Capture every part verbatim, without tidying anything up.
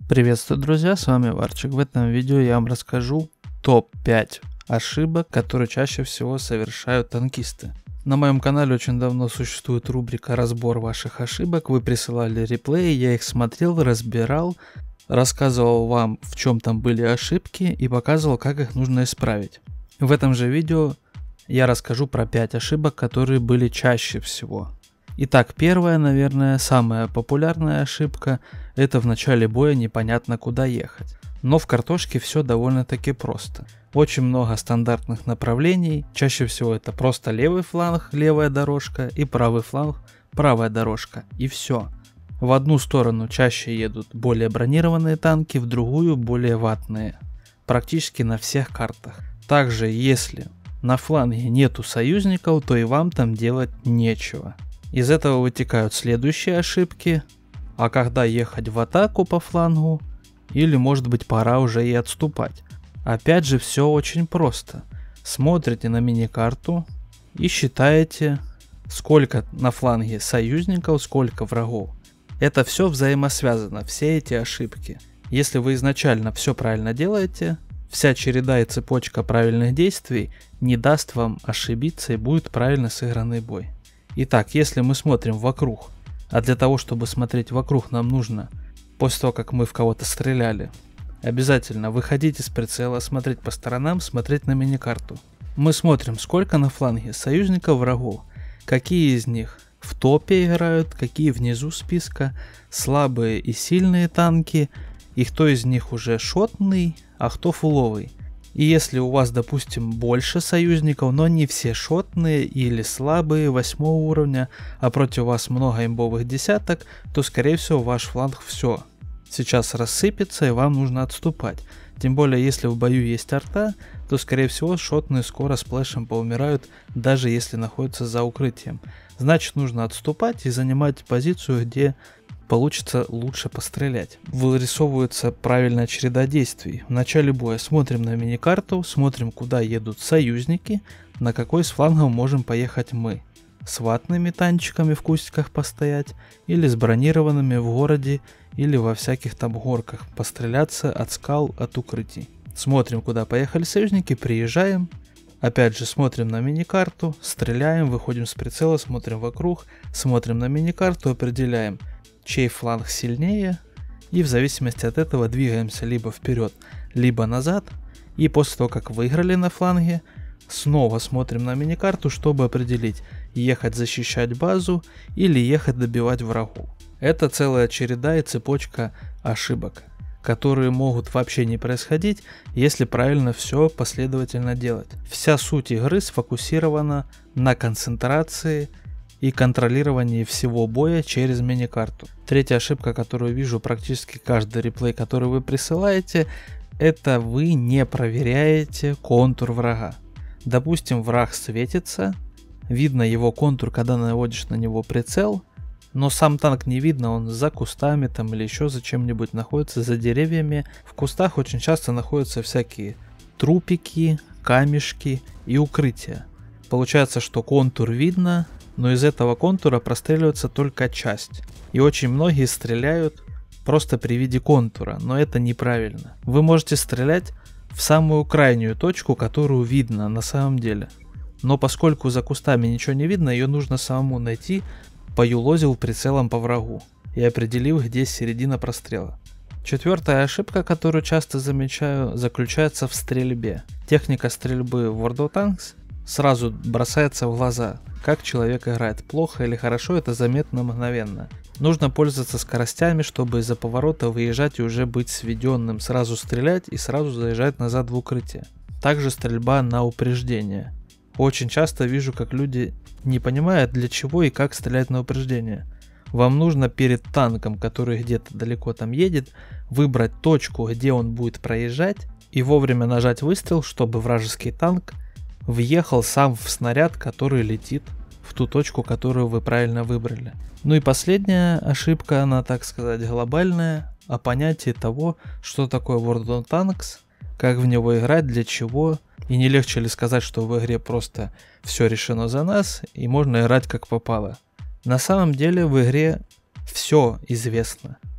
Приветствую, друзья, с вами Варчик. В этом видео я вам расскажу топ пять ошибок, которые чаще всего совершают танкисты. На моем канале очень давно существует рубрика «Разбор ваших ошибок». Вы присылали реплеи, я их смотрел, разбирал, рассказывал вам, в чем там были ошибки и показывал, как их нужно исправить. В этом же видео я расскажу про пять ошибок, которые были чаще всего. Итак, первая, наверное, самая популярная ошибка – это в начале боя непонятно куда ехать. Но в картошке все довольно-таки просто. Очень много стандартных направлений, чаще всего это просто левый фланг, левая дорожка и правый фланг, правая дорожка, и все. В одну сторону чаще едут более бронированные танки, в другую более ватные. Практически на всех картах. Также, если на фланге нету союзников, то и вам там делать нечего. Из этого вытекают следующие ошибки, а когда ехать в атаку по флангу, или может быть пора уже и отступать. Опять же все очень просто. Смотрите на миникарту и считаете, сколько на фланге союзников, сколько врагов. Это все взаимосвязано, все эти ошибки. Если вы изначально все правильно делаете, вся череда и цепочка правильных действий не даст вам ошибиться и будет правильно сыгранный бой. Итак, если мы смотрим вокруг, а для того, чтобы смотреть вокруг, нам нужно, после того, как мы в кого-то стреляли, обязательно выходить из прицела, смотреть по сторонам, смотреть на миникарту. Мы смотрим, сколько на фланге союзников, врагов, какие из них в топе играют, какие внизу списка, слабые и сильные танки, и кто из них уже шотный, а кто фуловый. И если у вас, допустим, больше союзников, но не все шотные или слабые восьмого уровня, а против вас много имбовых десяток, то скорее всего ваш фланг все сейчас рассыпется и вам нужно отступать. Тем более, если в бою есть арта, то скорее всего шотные скоро сплэшем поумирают, даже если находятся за укрытием. Значит, нужно отступать и занимать позицию, где получится лучше пострелять. Вырисовывается правильная череда действий. В начале боя смотрим на миникарту, смотрим, куда едут союзники, на какой из флангов можем поехать мы. С ватными танчиками в кустиках постоять, или с бронированными в городе, или во всяких там горках постреляться от скал, от укрытий. Смотрим, куда поехали союзники, приезжаем. Опять же смотрим на миникарту, стреляем, выходим с прицела, смотрим вокруг, смотрим на миникарту, определяем, чей фланг сильнее, и в зависимости от этого двигаемся либо вперед, либо назад, и после того, как выиграли на фланге, снова смотрим на миникарту, чтобы определить, ехать защищать базу или ехать добивать врагов. Это целая череда и цепочка ошибок, которые могут вообще не происходить, если правильно все последовательно делать. Вся суть игры сфокусирована на концентрации и контролирование всего боя через миникарту. Третья ошибка, которую вижу практически каждый реплей, который вы присылаете, это вы не проверяете контур врага. Допустим, враг светится, видно его контур, когда наводишь на него прицел, но сам танк не видно, он за кустами там или еще за чем-нибудь находится, за деревьями. В кустах очень часто находятся всякие трупики, камешки и укрытия. Получается, что контур видно, но из этого контура простреливается только часть. И очень многие стреляют просто при виде контура, но это неправильно. Вы можете стрелять в самую крайнюю точку, которую видно на самом деле. Но поскольку за кустами ничего не видно, ее нужно самому найти, поюлозил прицелом по врагу и определил, где середина прострела. Четвертая ошибка, которую часто замечаю, заключается в стрельбе. Техника стрельбы в World of Tanks сразу бросается в глаза. Как человек играет, плохо или хорошо, это заметно мгновенно. Нужно пользоваться скоростями, чтобы из-за поворота выезжать и уже быть сведенным, сразу стрелять и сразу заезжать назад в укрытие. Также стрельба на упреждение. Очень часто вижу, как люди не понимают, для чего и как стрелять на упреждение. Вам нужно перед танком, который где-то далеко там едет, выбрать точку, где он будет проезжать, и вовремя нажать выстрел, чтобы вражеский танк въехал сам в снаряд, который летит в ту точку, которую вы правильно выбрали. Ну и последняя ошибка, она, так сказать, глобальная, о понятии того, что такое World of Tanks, как в него играть, для чего, и не легче ли сказать, что в игре просто все решено за нас и можно играть как попало. На самом деле в игре все известно,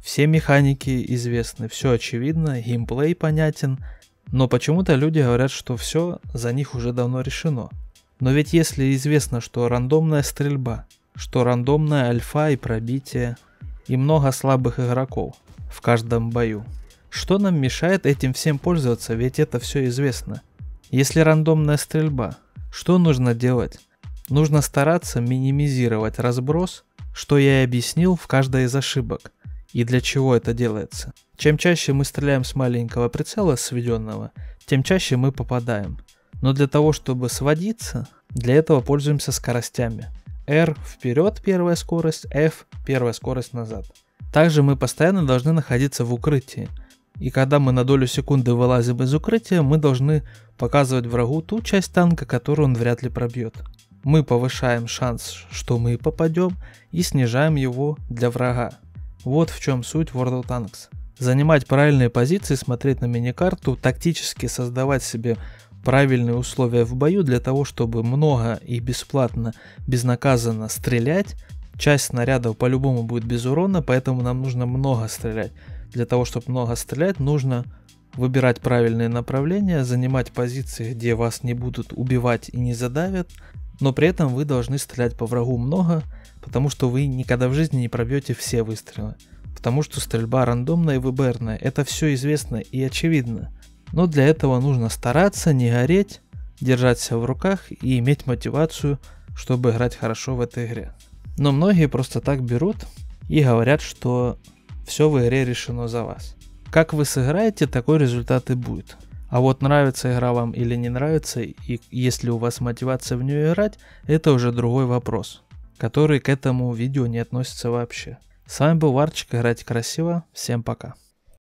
все механики известны, все очевидно, геймплей понятен, но почему-то люди говорят, что все за них уже давно решено. Но ведь если известно, что рандомная стрельба, что рандомная альфа и пробитие, и много слабых игроков в каждом бою, что нам мешает этим всем пользоваться, ведь это все известно. Если рандомная стрельба, что нужно делать? Нужно стараться минимизировать разброс, что я и объяснил в каждой из ошибок, и для чего это делается. Чем чаще мы стреляем с маленького прицела сведенного, тем чаще мы попадаем. Но для того, чтобы сводиться, для этого пользуемся скоростями. R вперед первая скорость, F первая скорость назад. Также мы постоянно должны находиться в укрытии. И когда мы на долю секунды вылазим из укрытия, мы должны показывать врагу ту часть танка, которую он вряд ли пробьет. Мы повышаем шанс, что мы попадем, и снижаем его для врага. Вот в чем суть World of Tanks. Занимать правильные позиции, смотреть на миникарту, тактически создавать себе правильные условия в бою для того, чтобы много и бесплатно, безнаказанно стрелять. Часть снарядов по-любому будет без урона, поэтому нам нужно много стрелять. Для того, чтобы много стрелять, нужно выбирать правильные направления, занимать позиции, где вас не будут убивать и не задавят, но при этом вы должны стрелять по врагу много, потому что вы никогда в жизни не пробьете все выстрелы. Потому что стрельба рандомная и выборная, это все известно и очевидно. Но для этого нужно стараться, не гореть, держать себя в руках и иметь мотивацию, чтобы играть хорошо в этой игре. Но многие просто так берут и говорят, что все в игре решено за вас. Как вы сыграете, такой результат и будет. А вот нравится игра вам или не нравится, и если у вас мотивация в нее играть, это уже другой вопрос, который к этому видео не относится вообще. С вами был Варчик, играйте красиво, всем пока.